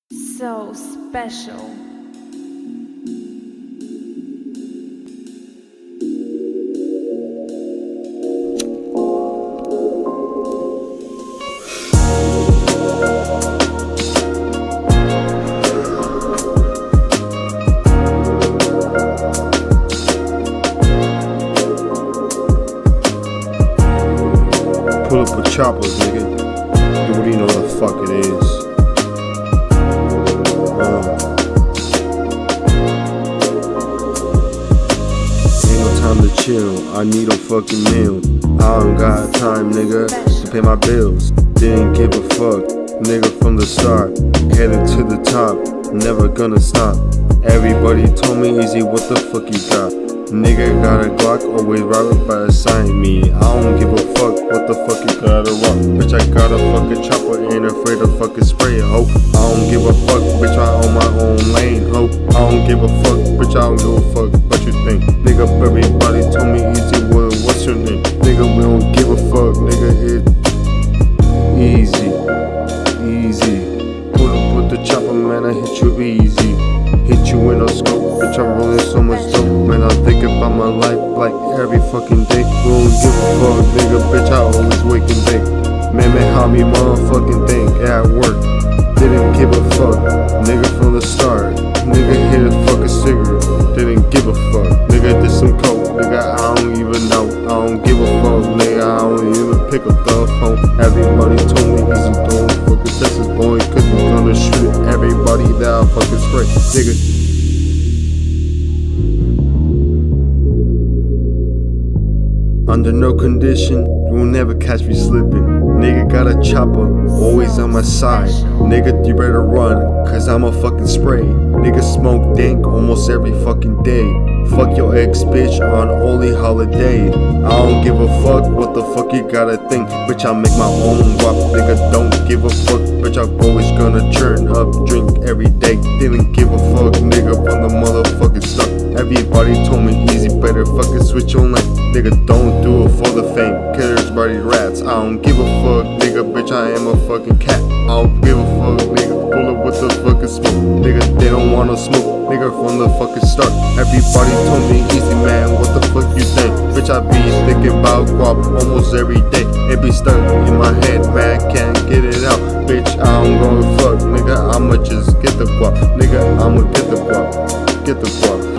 So special. Pull up with choppers, nigga. You already know what the fuck it is. Ain't no time to chill, I need a fucking meal. I don't got time, nigga, to pay my bills. Didn't give a fuck, nigga, from the start. Headed to the top, never gonna stop. Everybody told me, easy, what the fuck you got? Nigga got a Glock, always right by beside me. I don't give a fuck what the fuck you gotta rock. Bitch, I got a fucking chopper, ain't afraid to fucking spray it, ho. I don't give a fuck, bitch, I own my own lane, ho. I don't give a fuck, bitch, I don't give a fuck what you think. Nigga, everybody told me easy, well, what's your name? Nigga, we don't give a fuck, nigga, it easy, easy. Pull up with the chopper, man, I hit you easy. Hit you in a scope, bitch, I'm rolling so much dope. Man, I think about my life like every fucking day. We don't give a fuck, nigga, bitch, I always wake and bake. Man, how me motherfucking think at work. Didn't give a fuck, nigga, from the start. Nigga hit a fucking cigarette, didn't give a fuck. Nigga did some coke, nigga, I don't even know. I don't give a fuck, nigga, I don't even pick up the phone. Everybody told me easy, don't fucking test this boy, cause we gonna shoot everybody that I fucking spray, nigga. Under no condition, you will never catch me slipping. Nigga got a chopper, always on my side. Nigga, you better run, cause I'm a fucking spray. Nigga smoke dank almost every fucking day. Fuck your ex bitch on only holiday. I don't give a fuck what the fuck you gotta think. Bitch, I make my own guap. Nigga, don't give a fuck. Bitch, I'm always gonna turn up, drink every day. Didn't give a fuck, nigga, from the motherfucking start. Everybody told me easy, better fucking switch your lane. Nigga, don't do it for the fame, killers, body rats. I don't give a fuck, nigga, bitch, I am a fucking cat. I don't give a fuck, nigga, pull up with the fucking smoke. Nigga, they don't wanna smoke, nigga, from the fucking start. Everybody told me easy, man, what the fuck you think? Bitch, I be thinking about guap almost every day. It be stuck in my head, man, can't get it out. Bitch, I don't give a fuck, nigga, I'ma just get the guap. Nigga, I'ma get the guap, get the guap.